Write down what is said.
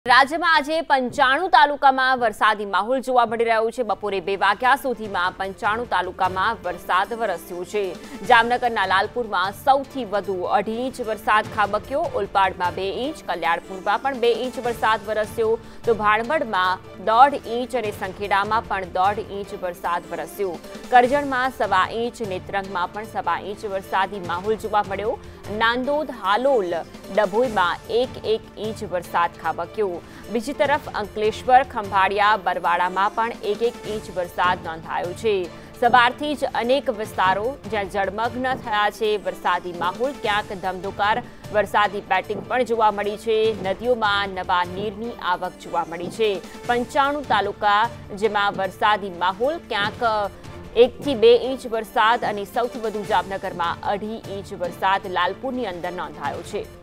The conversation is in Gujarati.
રાજ્યમાં આજે 95 તાલુકામાં વરસાદી માહોલ જોવા મળી રહ્યો છે। બપોરે 2 વાગ્યા સુધીમાં 95 તાલુકામાં વરસાદ વરસ્યો છે। જામનગરના લાલપુરમાં સૌથી વધુ 2.5 ઇંચ વરસાદ ખાબક્યો। ઓલપાડમાં 2 ઇંચ, કલ્યાણપુરમાં પણ 2 ઇંચ વરસાદ વરસ્યો તો ભાણવડમાં 1.5 ઇંચ અને સંખેડામાં પણ 1.5 ઇંચ વરસાદ વરસ્યો। કરજણમાં 1.25 ઇંચ, નેત્રંગમાં પણ 1.25 ઇંચ વરસાદી માહોલ જોવા મળ્યો। નાંદોદ, હાલોલ, ડભોઈમાં 1 ઇંચ વરસાદ ખાબક્યો। બીજી તરફ અંકલેશ્વર, ખંભાળિયા, બરવાડામાં પણ 1 ઇંચ વરસાદ નોંધાયો છે। સવારથી જ અનેક વિસ્તારો જ્યાં જળમગ્ન થયા છે। વરસાદી માહોલ, ક્યાંક ધમધોકાર વરસાદી બેટિંગ પણ જોવા મળી છે। નદીઓમાં નવા નીરની આવક જોવા મળી છે। 95 તાલુકા જેમાં વરસાદી માહોલ, ક્યાંક 1 થી 2 ઇંચ વરસાદ અને સૌથી વધુ જામનગરમાં 2.5 ઇંચ વરસાદ લાલપુરની અંદર નોંધાયો છે।